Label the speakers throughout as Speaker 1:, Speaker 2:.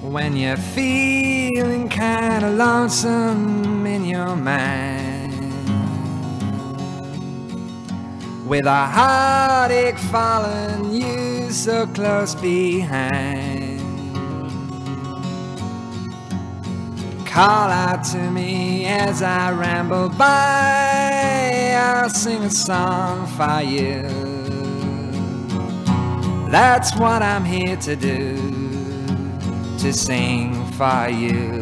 Speaker 1: When you're feeling kinda lonesome in your mind, with a heartache following you so close behind, call out to me as I ramble by. I'll sing a song for you. That's what I'm here to do, to sing for you.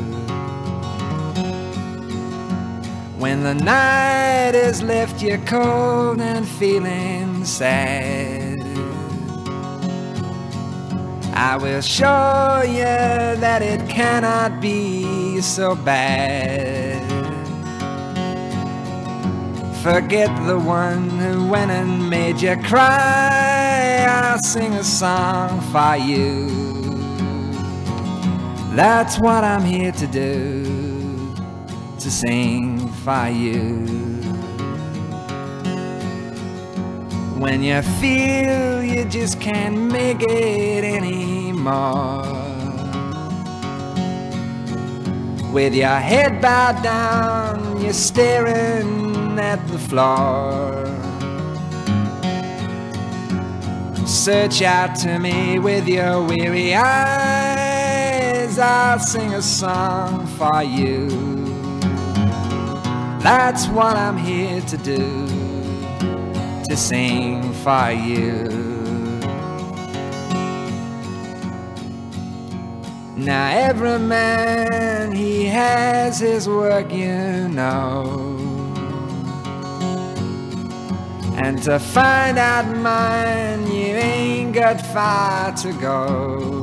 Speaker 1: When the night has left you cold and feeling sad, I will show you that it cannot be so bad. Forget the one who went and made you cry. I'll sing a song for you. That's what I'm here to do, to sing for you. When you feel you just can't make it anymore, with your head bowed down, you're staring at the floor. Search out to me with your weary eyes. I'll sing a song for you. That's what I'm here to do, to sing for you. Now every man, he has his work, you know, and to find out mine, you ain't got far to go.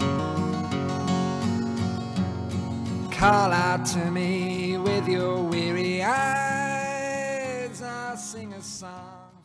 Speaker 1: Call out to me with your weary eyes. I'll sing a song.